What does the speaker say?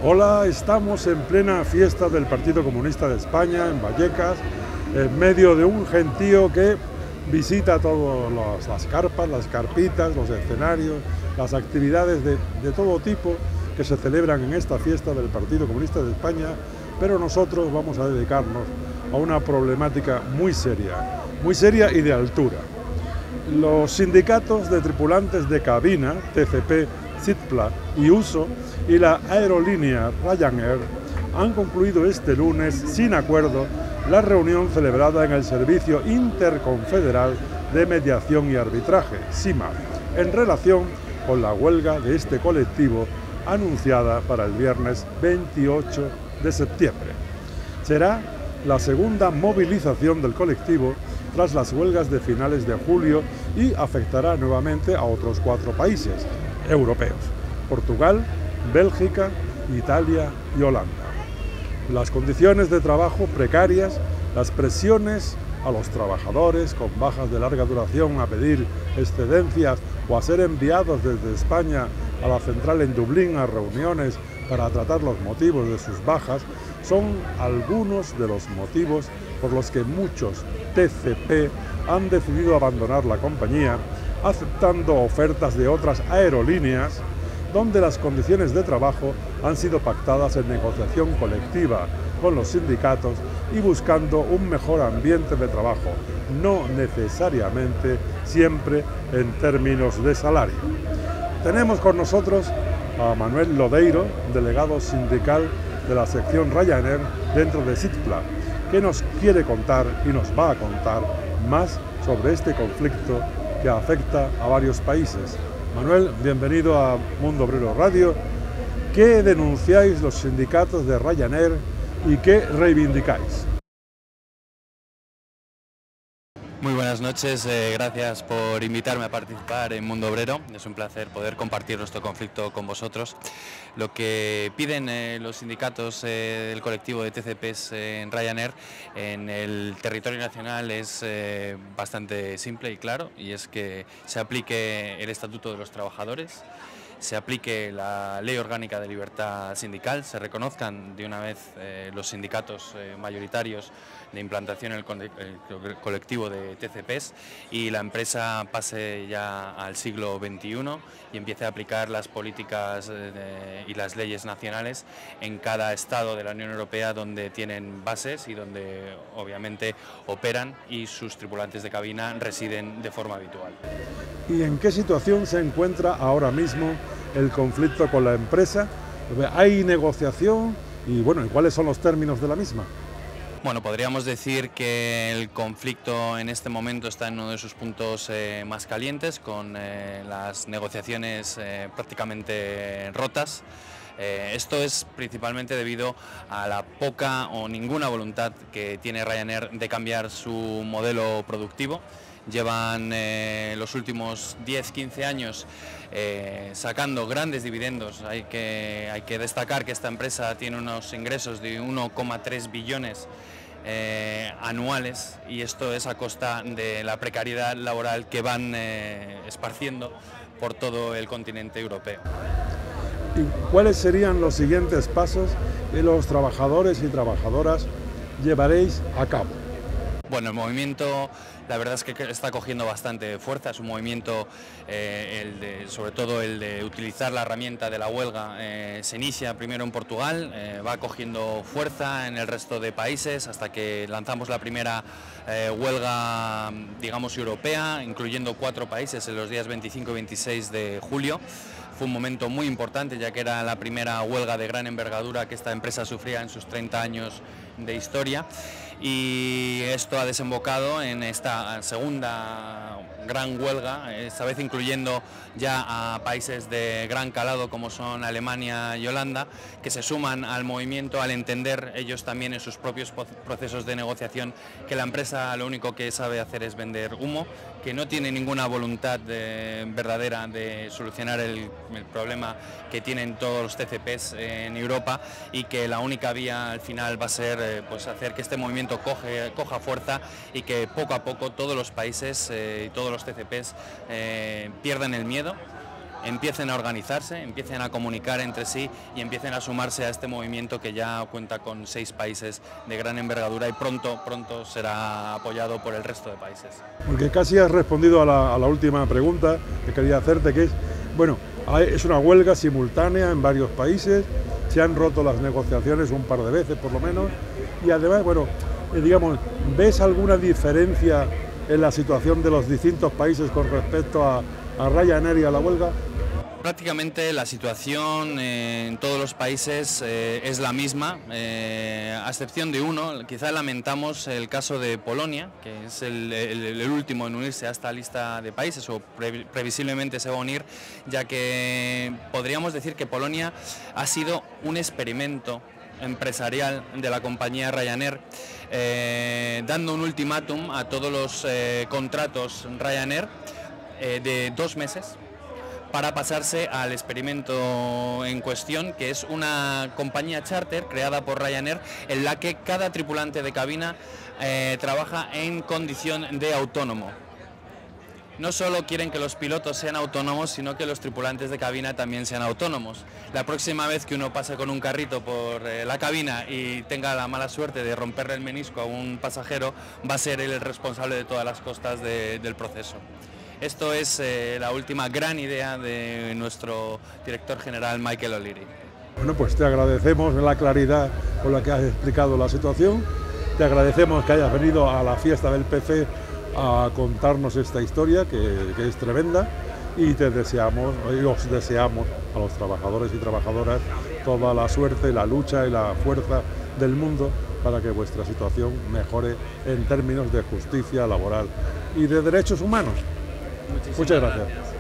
Hola, estamos en plena fiesta del Partido Comunista de España, en Vallecas, en medio de un gentío que visita todas las carpas, las carpitas, los escenarios, las actividades de todo tipo que se celebran en esta fiesta del Partido Comunista de España, pero nosotros vamos a dedicarnos a una problemática muy seria y de altura. Los sindicatos de tripulantes de cabina, TCP, SITPLA y USO, y la aerolínea Ryanair han concluido este lunes, sin acuerdo, la reunión celebrada en el Servicio Interconfederal de Mediación y Arbitraje, SIMAR, en relación con la huelga de este colectivo anunciada para el viernes 28 de septiembre. Será la segunda movilización del colectivo tras las huelgas de finales de julio y afectará nuevamente a otros 4 países europeos: Portugal, Bélgica, Italia y Holanda. Las condiciones de trabajo precarias, las presiones a los trabajadores con bajas de larga duración a pedir excedencias o a ser enviados desde España a la central en Dublín a reuniones para tratar los motivos de sus bajas son algunos de los motivos por los que muchos TCP han decidido abandonar la compañía, aceptando ofertas de otras aerolíneas donde las condiciones de trabajo han sido pactadas en negociación colectiva con los sindicatos y buscando un mejor ambiente de trabajo, no necesariamente siempre en términos de salario. Tenemos con nosotros a Manuel Lodeiro, delegado sindical de la sección Ryanair dentro de SITPLA, que nos quiere contar y nos va a contar más sobre este conflicto que afecta a varios países. Manuel, bienvenido a Mundo Obrero Radio. ¿Qué denunciáis los sindicatos de Ryanair y qué reivindicáis? Muy buenas noches, gracias por invitarme a participar en Mundo Obrero. Es un placer poder compartir nuestro conflicto con vosotros. Lo que piden los sindicatos del colectivo de TCPs en Ryanair en el territorio nacional es bastante simple y claro, y es que se aplique el Estatuto de los Trabajadores, se aplique la Ley Orgánica de Libertad Sindical, se reconozcan de una vez los sindicatos mayoritarios de implantación en el colectivo de TCPs y la empresa pase ya al siglo XXI y empiece a aplicar las políticas y las leyes nacionales en cada estado de la Unión Europea donde tienen bases y donde obviamente operan y sus tripulantes de cabina residen de forma habitual. ¿Y en qué situación se encuentra ahora mismo el conflicto con la empresa? ¿Hay negociación? Y bueno, ¿y cuáles son los términos de la misma? Bueno, podríamos decir que el conflicto en este momento está en uno de sus puntos más calientes, con las negociaciones prácticamente rotas. Esto es principalmente debido a la poca o ninguna voluntad que tiene Ryanair de cambiar su modelo productivo. Llevan los últimos 10-15 años sacando grandes dividendos. Hay que destacar que esta empresa tiene unos ingresos de 1,3 billones anuales, y esto es a costa de la precariedad laboral que van esparciendo por todo el continente europeo. ¿Y cuáles serían los siguientes pasos que los trabajadores y trabajadoras llevaréis a cabo? Bueno, el movimiento, la verdad es que está cogiendo bastante fuerza. Es un movimiento, sobre todo el de utilizar la herramienta de la huelga, se inicia primero en Portugal, va cogiendo fuerza en el resto de países hasta que lanzamos la primera huelga, digamos, europea, incluyendo 4 países en los días 25 y 26 de julio. Fue un momento muy importante, ya que era la primera huelga de gran envergadura que esta empresa sufría en sus 30 años de historia, y esto ha desembocado en esta segunda gran huelga, esta vez incluyendo ya a países de gran calado como son Alemania y Holanda, que se suman al movimiento al entender ellos también en sus propios procesos de negociación que la empresa lo único que sabe hacer es vender humo, que no tiene ninguna voluntad verdadera de solucionar el problema que tienen todos los TCPs en Europa, y que la única vía al final va a ser pues hacer que este movimiento coja fuerza y que poco a poco todos los países y todos los TCPs pierdan el miedo empiecen a organizarse, empiecen a comunicar entre sí y empiecen a sumarse a este movimiento que ya cuenta con 6 países de gran envergadura y pronto será apoyado por el resto de países. Porque casi has respondido a la última pregunta que quería hacerte, que es, bueno, es una huelga simultánea en varios países, se han roto las negociaciones un par de veces por lo menos, y además, bueno, digamos, ¿ves alguna diferencia en la situación de los distintos países con respecto a Ryanair y a la huelga? Prácticamente la situación en todos los países es la misma, a excepción de uno. Quizá lamentamos el caso de Polonia, que es el último en unirse a esta lista de países, o previsiblemente se va a unir, ya que podríamos decir que Polonia ha sido un experimento empresarial de la compañía Ryanair, dando un ultimátum a todos los contratos Ryanair de 2 meses para pasarse al experimento en cuestión, que es una compañía charter creada por Ryanair en la que cada tripulante de cabina trabaja en condición de autónomo. No solo quieren que los pilotos sean autónomos, sino que los tripulantes de cabina también sean autónomos. La próxima vez que uno pase con un carrito por la cabina y tenga la mala suerte de romperle el menisco a un pasajero, va a ser él el responsable de todas las costas del proceso. Esto es la última gran idea de nuestro director general Michael O'Leary. Bueno, pues te agradecemos la claridad con la que has explicado la situación, te agradecemos que hayas venido a la fiesta del PC a contarnos esta historia que es tremenda, y te deseamos, y os deseamos a los trabajadores y trabajadoras toda la suerte, la lucha y la fuerza del mundo para que vuestra situación mejore en términos de justicia laboral y de derechos humanos. Muchas gracias.